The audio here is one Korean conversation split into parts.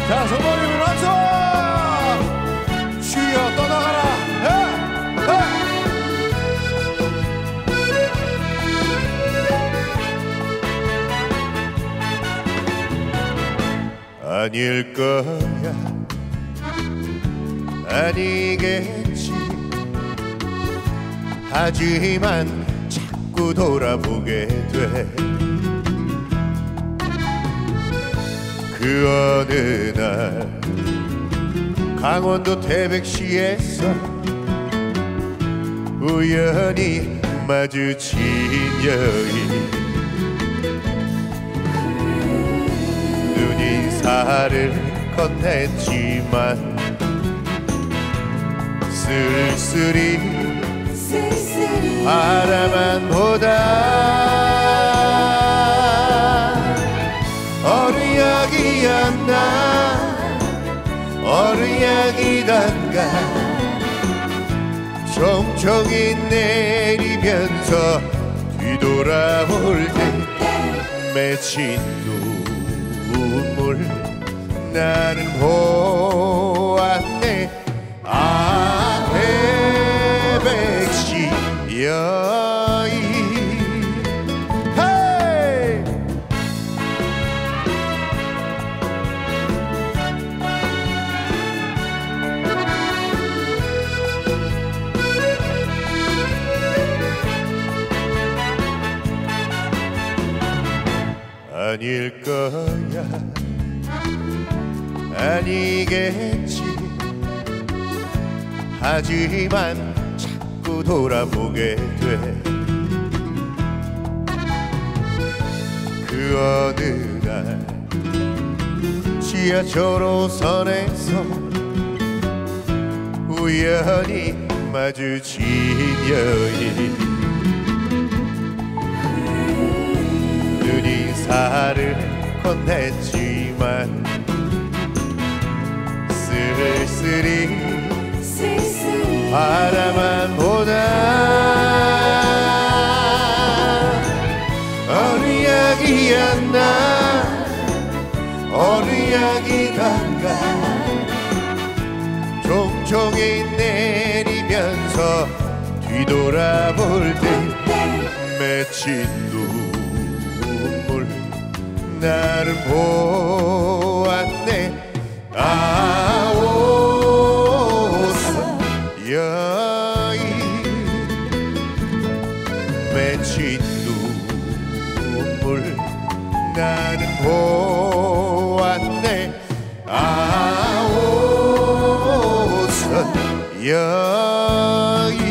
자, 손머리 밀어서 쉬어 떠나가라. 아닐 거야, 아니겠지. 하지만 자꾸 돌아보게 돼. 그 어느 날 강원도 태백시에서 우연히 마주친 여인, 눈인사를 건넸지만 쓸쓸히 바라만 보다 어른약이었나 어른약이던가 종종이 내리면서 뒤돌아볼 때 맺힌 눈물 나는 보았네. 아, 태백시 여인. 헤이! 아닐 거야, 아니겠지. 하지만 자꾸 돌아보게 돼. 그 어느 날 지하철 5선에서 우연히 마주친 여인, 눈인사를 건넸지만 쓸쓸히 바라만 보다 어른약이었나 어른약이던가 종종이 내리면서 뒤돌아볼 때 맺힌 눈물 나를 보았네. 아, 오선 여인, 맺힌 눈물 나는 보았네. 아, 오선 여인.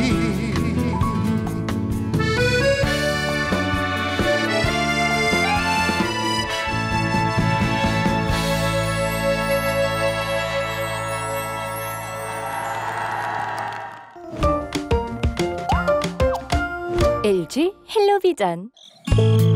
LG 헬로비전.